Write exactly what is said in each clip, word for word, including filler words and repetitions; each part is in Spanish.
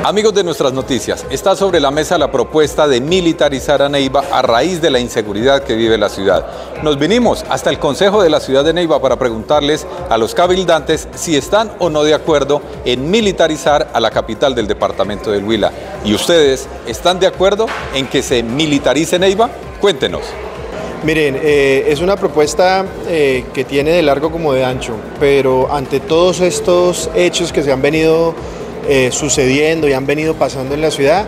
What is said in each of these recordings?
Amigos de Nuestras Noticias, está sobre la mesa la propuesta de militarizar a Neiva a raíz de la inseguridad que vive la ciudad. Nos vinimos hasta el Consejo de la Ciudad de Neiva para preguntarles a los cabildantes si están o no de acuerdo en militarizar a la capital del departamento del Huila. ¿Y ustedes están de acuerdo en que se militarice Neiva? Cuéntenos. Miren, eh, es una propuesta eh, que tiene de largo como de ancho, pero ante todos estos hechos que se han venido eh, sucediendo y han venido pasando en la ciudad,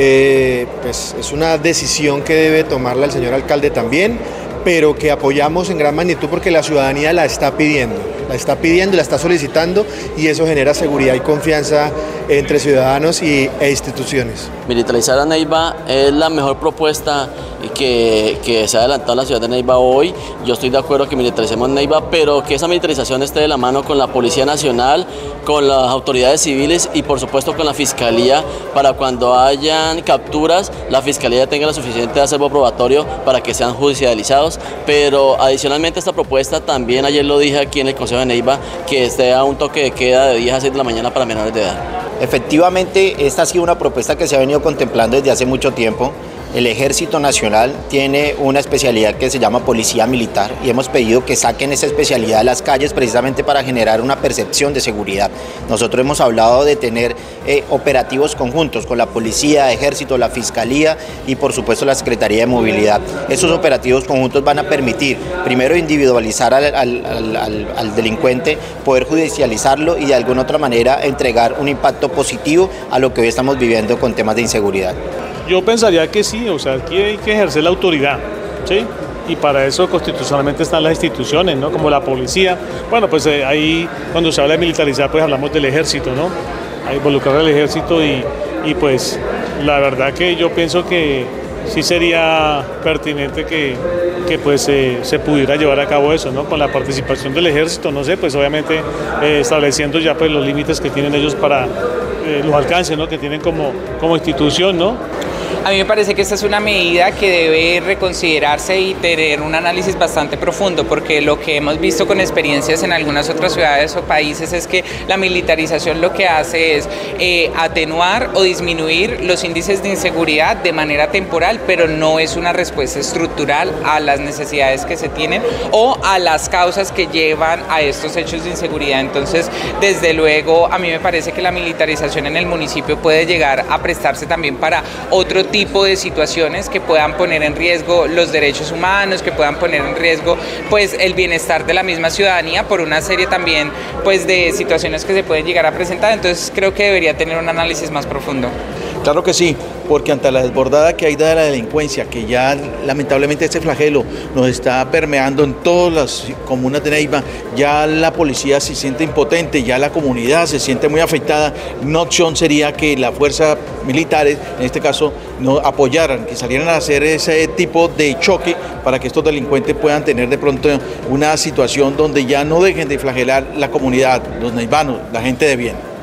eh, pues es una decisión que debe tomarla el señor alcalde también, pero que apoyamos en gran magnitud porque la ciudadanía la está pidiendo, la está pidiendo, la está solicitando y eso genera seguridad y confianza entre ciudadanos y, e instituciones. Militarizar a Neiva es la mejor propuesta que, que se ha adelantado en la ciudad de Neiva hoy. Yo estoy de acuerdo que militaricemos Neiva, pero que esa militarización esté de la mano con la Policía Nacional, con las autoridades civiles y por supuesto con la Fiscalía, para cuando hayan capturas, la Fiscalía tenga lo suficiente acervo probatorio para que sean judicializados. Pero adicionalmente a esta propuesta, también ayer lo dije aquí en el Consejo de Neiva, que esté a un toque de queda de diez a seis de la mañana para menores de edad. Efectivamente, esta ha sido una propuesta que se ha venido contemplando desde hace mucho tiempo. El Ejército Nacional tiene una especialidad que se llama Policía Militar y hemos pedido que saquen esa especialidad a las calles precisamente para generar una percepción de seguridad. Nosotros hemos hablado de tener eh, operativos conjuntos con la Policía, Ejército, la Fiscalía y por supuesto la Secretaría de Movilidad. Esos operativos conjuntos van a permitir primero individualizar al, al, al, al, al delincuente, poder judicializarlo y de alguna otra manera entregar un impacto positivo a lo que hoy estamos viviendo con temas de inseguridad. Yo pensaría que sí, o sea, aquí hay que ejercer la autoridad, ¿sí? Y para eso constitucionalmente están las instituciones, ¿no? Como la policía. Bueno, pues eh, ahí cuando se habla de militarizar, pues hablamos del ejército, ¿no? A involucrar al ejército y, y pues la verdad que yo pienso que sí sería pertinente que, que pues eh, se pudiera llevar a cabo eso, ¿no? Con la participación del ejército, no sé, pues obviamente eh, estableciendo ya pues los límites que tienen ellos para eh, los alcances, ¿no? Que tienen como, como institución, ¿no? A mí me parece que esta es una medida que debe reconsiderarse y tener un análisis bastante profundo, porque lo que hemos visto con experiencias en algunas otras ciudades o países es que la militarización lo que hace es eh, atenuar o disminuir los índices de inseguridad de manera temporal, pero no es una respuesta estructural a las necesidades que se tienen o a las causas que llevan a estos hechos de inseguridad. Entonces, desde luego, a mí me parece que la militarización en el municipio puede llegar a prestarse también para otro tipo de situaciones que puedan poner en riesgo los derechos humanos, que puedan poner en riesgo pues el bienestar de la misma ciudadanía por una serie también pues de situaciones que se pueden llegar a presentar. Entonces creo que debería tener un análisis más profundo. Claro que sí, porque ante la desbordada que hay de la delincuencia, que ya lamentablemente este flagelo nos está permeando en todas las comunas de Neiva, ya la policía se siente impotente, ya la comunidad se siente muy afectada. Una opción sería que las fuerzas militares, en este caso, no apoyaran, que salieran a hacer ese tipo de choque para que estos delincuentes puedan tener de pronto una situación donde ya no dejen de flagelar la comunidad, los neivanos, la gente de bien.